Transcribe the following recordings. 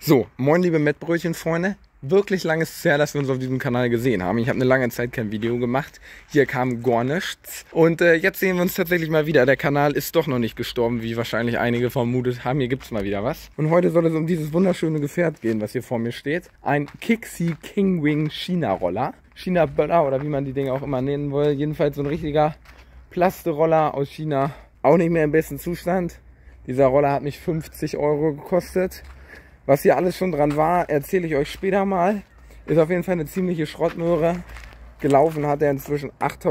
So, moin liebe Mettbrötchen-Freunde. Wirklich lange ist es her, dass wir uns auf diesem Kanal gesehen haben. Ich habe eine lange Zeit kein Video gemacht. Hier kam gar nichts. Und jetzt sehen wir uns tatsächlich mal wieder. Der Kanal ist doch noch nicht gestorben, wie wahrscheinlich einige vermutet haben. Hier gibt es mal wieder was. Und heute soll es um dieses wunderschöne Gefährt gehen, was hier vor mir steht. Ein Kixi Kingwing China-Roller. China-Böller oder wie man die Dinge auch immer nennen will. Jedenfalls so ein richtiger Plaste-Roller aus China. Auch nicht mehr im besten Zustand. Dieser Roller hat mich 50 € gekostet. Was hier alles schon dran war, erzähle ich euch später mal. Ist auf jeden Fall eine ziemliche Schrottmöhre. Gelaufen hat er inzwischen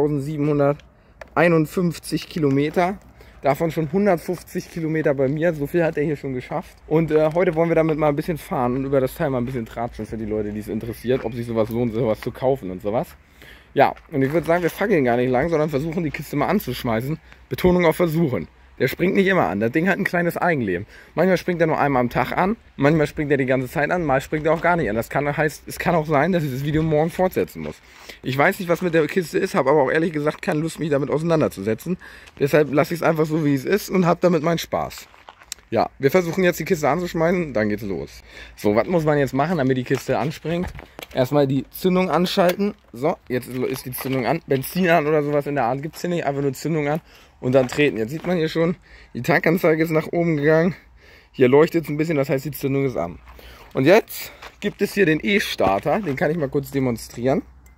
8.751 Kilometer. Davon schon 150 Kilometer bei mir. So viel hat er hier schon geschafft. Und heute wollen wir damit mal ein bisschen fahren und über das Teil mal ein bisschen tratschen für die Leute, die es interessiert. Ob sich sowas lohnt, sowas zu kaufen und sowas. Ja, und ich würde sagen, wir fackeln gar nicht lang, sondern versuchen die Kiste mal anzuschmeißen. Betonung auf versuchen. Der springt nicht immer an. Das Ding hat ein kleines Eigenleben. Manchmal springt er nur einmal am Tag an, manchmal springt er die ganze Zeit an, mal springt er auch gar nicht an. Das heißt, es kann auch sein, dass ich das Video morgen fortsetzen muss. Ich weiß nicht, was mit der Kiste ist, habe aber auch ehrlich gesagt keine Lust, mich damit auseinanderzusetzen. Deshalb lasse ich es einfach so, wie es ist und habe damit meinen Spaß. Ja, wir versuchen jetzt die Kiste anzuschmeißen, dann geht's los. So, was muss man jetzt machen, damit die Kiste anspringt? Erstmal die Zündung anschalten. So, jetzt ist die Zündung an. Benzin an oder sowas in der Art gibt es hier nicht. Einfach nur Zündung an und dann treten. Jetzt sieht man hier schon, die Tankanzeige ist nach oben gegangen. Hier leuchtet es ein bisschen, das heißt, die Zündung ist an. Und jetzt gibt es hier den E-Starter. Den kann ich mal kurz demonstrieren.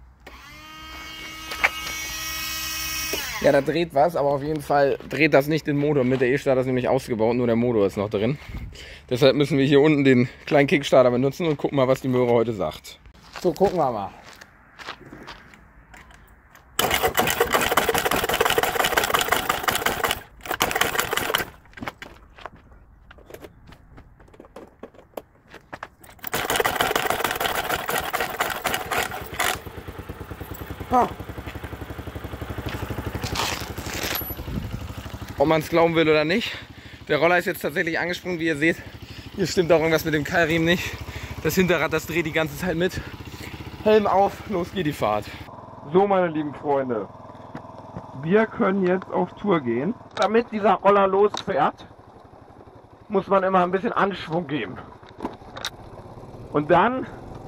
Ja, da dreht was, aber auf jeden Fall dreht das nicht den Motor mit. Der E-Starter ist nämlich ausgebaut, nur der Motor ist noch drin. Deshalb müssen wir hier unten den kleinen Kickstarter benutzen und gucken mal, was die Möhre heute sagt. So, gucken wir mal. Ha. Ob man es glauben will oder nicht. Der Roller ist jetzt tatsächlich angesprungen, wie ihr seht. Hier stimmt auch irgendwas mit dem Keilriemen nicht. Das Hinterrad, das dreht die ganze Zeit mit. Helm auf, los geht die Fahrt. So, meine lieben Freunde. Wir können jetzt auf Tour gehen. Damit dieser Roller losfährt, muss man immer ein bisschen Anschwung geben. Und dann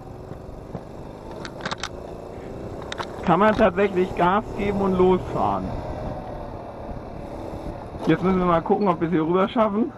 kann man tatsächlich Gas geben und losfahren. Jetzt müssen wir mal gucken, ob wir es hier rüber schaffen.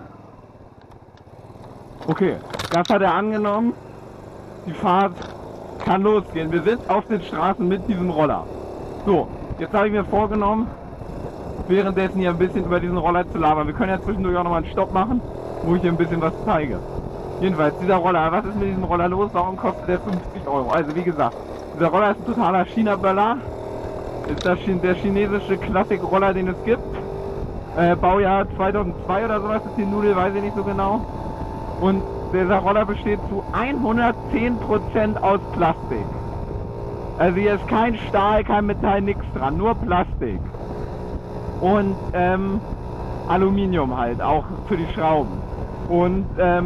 Okay, Gas hat er angenommen. Die Fahrt kann losgehen. Wir sind auf den Straßen mit diesem Roller. So, jetzt habe ich mir vorgenommen, währenddessen hier ein bisschen über diesen Roller zu labern. Wir können ja zwischendurch auch nochmal einen Stopp machen, wo ich hier ein bisschen was zeige. Jedenfalls, dieser Roller, was ist mit diesem Roller los? Warum kostet der 50 €? Also wie gesagt, dieser Roller ist ein totaler China-Böller. Ist der chinesische Klassik-Roller, den es gibt. Baujahr 2002 oder sowas ist die Nudel, weiß ich nicht so genau. Und dieser Roller besteht zu 110% aus Plastik. Also hier ist kein Stahl, kein Metall, nichts dran, nur Plastik. Und Aluminium halt, auch für die Schrauben. Und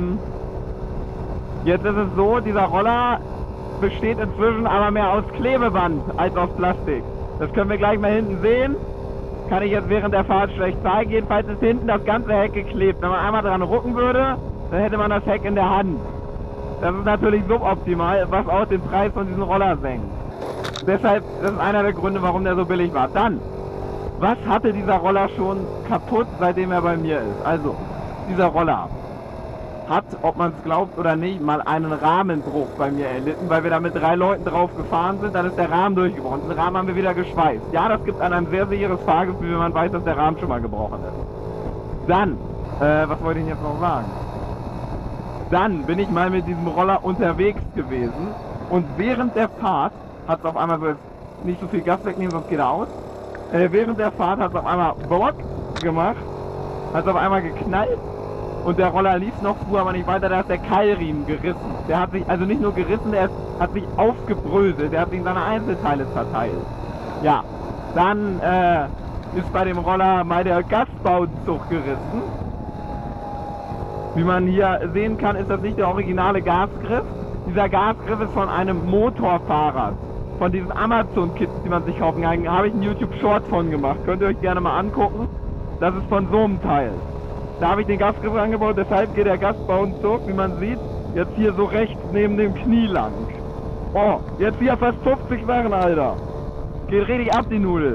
jetzt ist es so, dieser Roller besteht inzwischen aber mehr aus Klebeband als aus Plastik. Das können wir gleich mal hinten sehen. Kann ich jetzt während der Fahrt schlecht zeigen. Jedenfalls ist hinten das ganze Heck geklebt. Wenn man einmal dran rucken würde, dann hätte man das Heck in der Hand. Das ist natürlich suboptimal, was auch den Preis von diesem Roller senkt. Deshalb, das ist einer der Gründe, warum der so billig war. Dann, was hatte dieser Roller schon kaputt, seitdem er bei mir ist? Also, dieser Roller hat, ob man es glaubt oder nicht, mal einen Rahmenbruch bei mir erlitten, weil wir da mit 3 Leuten drauf gefahren sind, dann ist der Rahmen durchgebrochen. Den Rahmen haben wir wieder geschweißt. Ja, das gibt einem ein sehr sicheres Fahrgefühl, wenn man weiß, dass der Rahmen schon mal gebrochen ist. Dann, was wollte ich jetzt noch sagen? Dann bin ich mal mit diesem Roller unterwegs gewesen und während der Fahrt hat es auf einmal, so nicht so viel Gas wegnehmen, sonst geht er aus. Während der Fahrt hat es auf einmal Bock gemacht, hat es auf einmal geknallt. Und der Roller lief noch, fuhr aber nicht weiter, da ist der Keilriemen gerissen. Der hat sich also nicht nur gerissen, der hat sich aufgebröselt, der hat sich in seine Einzelteile zerteilt. Ja, dann ist bei dem Roller mal der Gasbauzug gerissen. Wie man hier sehen kann, ist das nicht der originale Gasgriff. Dieser Gasgriff ist von einem Motorfahrrad. Von diesen Amazon-Kits, die man sich kaufen kann, habe ich einen YouTube-Short von gemacht. Könnt ihr euch gerne mal angucken. Das ist von so einem Teil. Da habe ich den Gasgriff angebaut, deshalb geht der Gasbauzug, wie man sieht, Jetzt hier so rechts neben dem Knie lang. Oh, jetzt hier fast 50 machen, Alter. Geht richtig ab, die Nudel.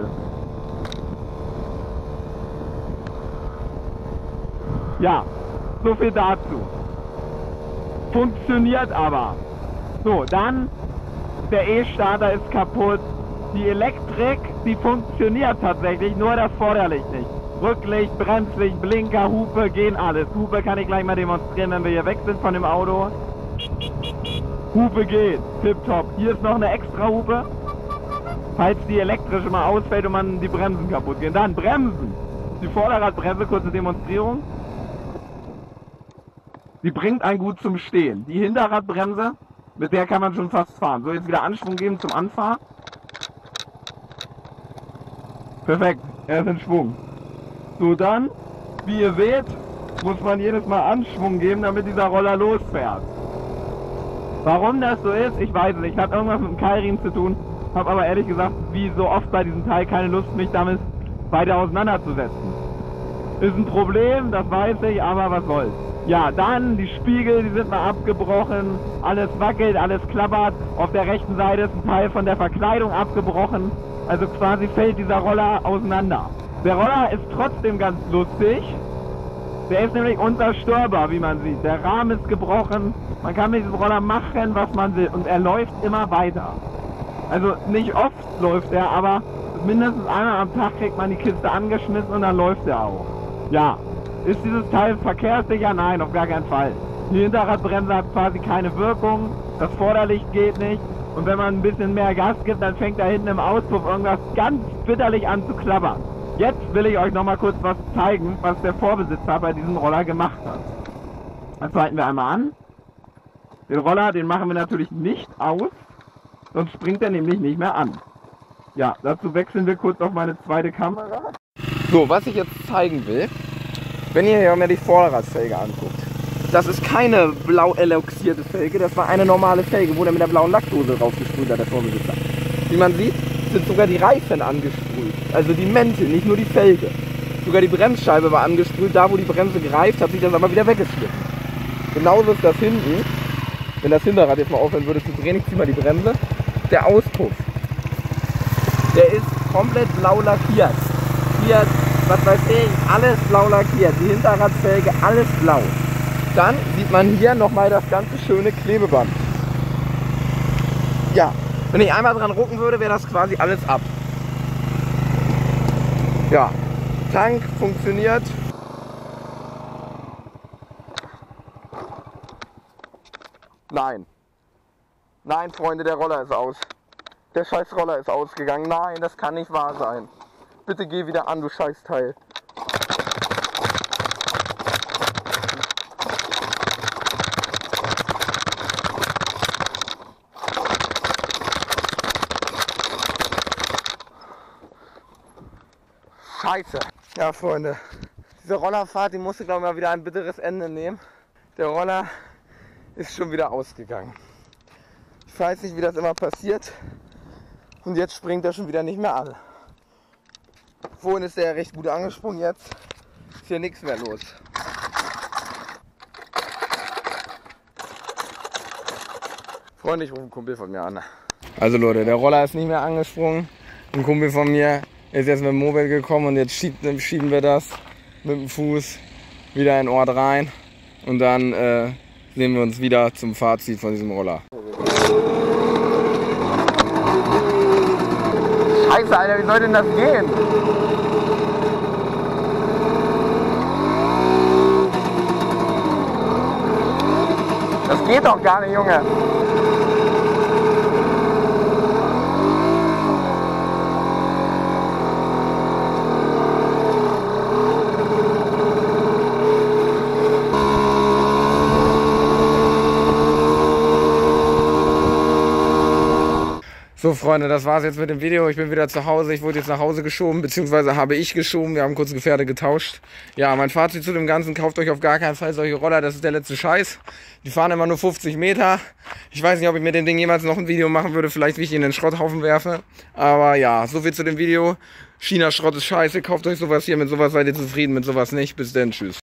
Ja, so viel dazu. Funktioniert aber. So, dann, der E-Starter ist kaputt. Die Elektrik, die funktioniert tatsächlich, nur das Vorderlicht nicht. Rücklicht, Bremslicht, Blinker, Hupe, gehen alles. Hupe kann ich gleich mal demonstrieren, wenn wir hier weg sind von dem Auto. Hupe geht, tipptopp. Hier ist noch eine extra Hupe, falls die elektrische mal ausfällt und man die Bremsen kaputt gehen. Dann Bremsen. Die Vorderradbremse, kurze Demonstrierung. Die bringt einen gut zum Stehen. Die Hinterradbremse, mit der kann man schon fast fahren. So, jetzt wieder Anschwung geben zum Anfahren. Perfekt, er ist in Schwung. So, dann, wie ihr seht, muss man jedes Mal Anschwung geben, damit dieser Roller losfährt. Warum das so ist, ich weiß es nicht. Hat irgendwas mit dem Keilriemen zu tun. Habe aber ehrlich gesagt, wie so oft bei diesem Teil, keine Lust, mich damit weiter auseinanderzusetzen. Ist ein Problem, das weiß ich, aber was soll's. Ja, dann die Spiegel, die sind mal abgebrochen. Alles wackelt, alles klappert. Auf der rechten Seite ist ein Teil von der Verkleidung abgebrochen. Also quasi fällt dieser Roller auseinander. Der Roller ist trotzdem ganz lustig. Der ist nämlich unzerstörbar, wie man sieht. Der Rahmen ist gebrochen. Man kann mit diesem Roller machen, was man will. Und er läuft immer weiter. Also nicht oft läuft er, aber mindestens einmal am Tag kriegt man die Kiste angeschmissen und dann läuft er auch. Ja. Ist dieses Teil verkehrssicher? Nein, auf gar keinen Fall. Die Hinterradbremse hat quasi keine Wirkung. Das Vorderlicht geht nicht. Und wenn man ein bisschen mehr Gas gibt, dann fängt da hinten im Auspuff irgendwas ganz bitterlich an zu klappern. Jetzt will ich euch noch mal kurz was zeigen, was der Vorbesitzer bei diesem Roller gemacht hat. Das halten wir einmal an. Den Roller, den machen wir natürlich nicht aus, sonst springt er nämlich nicht mehr an. Ja, dazu wechseln wir kurz auf meine zweite Kamera. So, was ich jetzt zeigen will, wenn ihr hier mal die Vorderradfelge anguckt. Das ist keine blau eloxierte Felge, das war eine normale Felge, wo der mit der blauen Lackdose raufgesprüht hat, der Vorbesitzer. Wie man sieht, sind sogar die Reifen angesprüht, also die Mäntel, nicht nur die Felge. Sogar die Bremsscheibe war angesprüht, da wo die Bremse greift, hat sich das aber wieder weggeschnitten. Genauso ist das hinten, wenn das Hinterrad jetzt mal aufhören würde zu drehen, ich zieh mal die Bremse, der Auspuff. Der ist komplett blau lackiert. Hier, was weiß ich, alles blau lackiert, die Hinterradfelge, alles blau. Dann sieht man hier nochmal das ganze schöne Klebeband. Ja, wenn ich einmal dran rucken würde, wäre das quasi alles ab. Ja, Tank funktioniert. Nein. Nein, Freunde, der Roller ist aus. Der scheiß Roller ist ausgegangen. Nein, das kann nicht wahr sein. Bitte geh wieder an, du Scheißteil. Scheiße. Ja, Freunde, diese Rollerfahrt, die musste, glaube ich, mal wieder ein bitteres Ende nehmen. Der Roller ist schon wieder ausgegangen. Ich weiß nicht, wie das immer passiert. Und jetzt springt er schon wieder nicht mehr an. Vorhin ist er recht gut angesprungen, jetzt ist hier nichts mehr los. Freunde, ich rufe einen Kumpel von mir an. Also Leute, der Roller ist nicht mehr angesprungen. Ein Kumpel von mir ist jetzt mit dem Moped gekommen und jetzt schieben wir das mit dem Fuß wieder in den Ort rein. Und dann sehen wir uns wieder zum Fazit von diesem Roller. Scheiße, Alter, wie soll denn das gehen? Das geht doch gar nicht, Junge. So Freunde, das war's jetzt mit dem Video. Ich bin wieder zu Hause. Ich wurde jetzt nach Hause geschoben, beziehungsweise habe ich geschoben. Wir haben kurz Gefährte getauscht. Ja, mein Fazit zu dem Ganzen: Kauft euch auf gar keinen Fall solche Roller. Das ist der letzte Scheiß. Die fahren immer nur 50 Meter. Ich weiß nicht, ob ich mit dem Ding jemals noch ein Video machen würde. Vielleicht, wie ich ihn in den Schrotthaufen werfe. Aber ja, so viel zu dem Video. China-Schrott ist scheiße. Kauft euch sowas hier. Mit sowas seid ihr zufrieden, mit sowas nicht. Bis dann, tschüss.